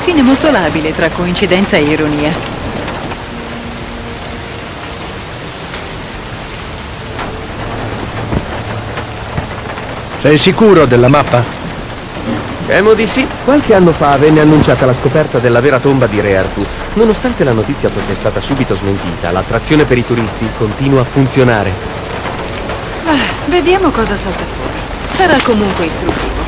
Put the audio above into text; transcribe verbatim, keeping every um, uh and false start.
confine molto labile tra coincidenza e ironia. Sei sicuro della mappa? Temo di sì. Qualche anno fa venne annunciata la scoperta della vera tomba di Re Artù. Nonostante la notizia fosse stata subito smentita, l'attrazione per i turisti continua a funzionare. Ah, vediamo cosa salta fuori. Sarà comunque istruttivo.